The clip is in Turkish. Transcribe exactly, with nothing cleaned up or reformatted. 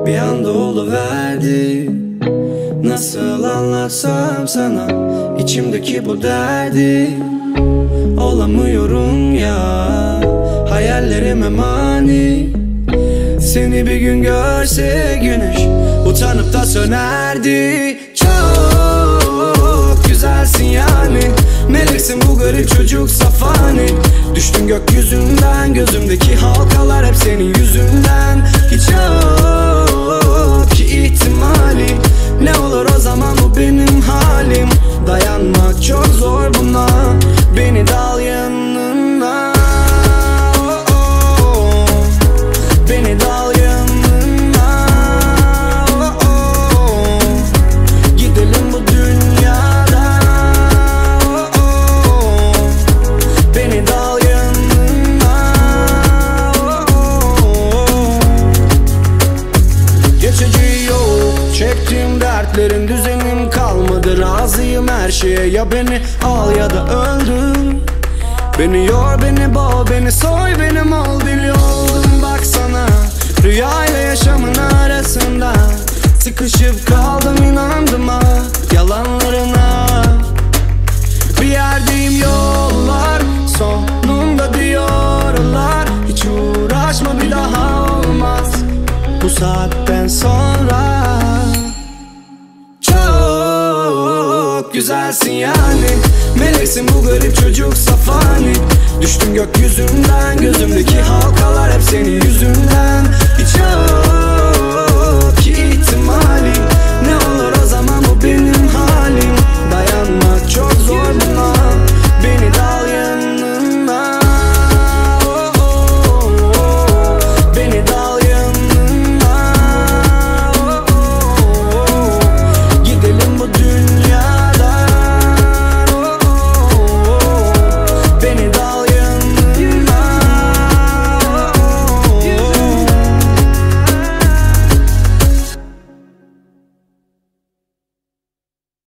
bir anda oluverdi. Nasıl anlatsam sana içimdeki bu derdi? Olamıyorum ya, hayallerime mani. Seni bir gün görse güneş utanıp da sönerdi. Çok güzelsin yani, meleksin bu garip çocuk safani. Düştün gökyüzünden, gözümdeki halkalar hep senin yüzünden. Hiç yok ki ihtimali, ne olur o zaman bu benim halim. Dayanmak çok zor buna, beni de al yanına. Oh, oh. Beni de al yanına. Oh, oh. Gidelim bu dünyada. Oh, oh. Beni de al yanına. Oh, oh. Geçici yok, çektiğim dertlerin düzenim kalmadı. Razıyım her şeye, ya beni al ya da öldür. Beni yor, beni boğ, beni soy, benim ol. Deli oldum baksana, rüyayla yaşamın arasında. Sıkışıp kaldım, inandım ha yalanlarına. Bir yerdeyim, yollar sonunda diyorlar. Hiç uğraşma, bir daha olmaz bu saatten sonra. Çok güzelsin yani, meleksin bu garip çocuk safani. Düştüm gökyüzünden, gözümdeki halkalar hep senin yüzünden. Hiç yok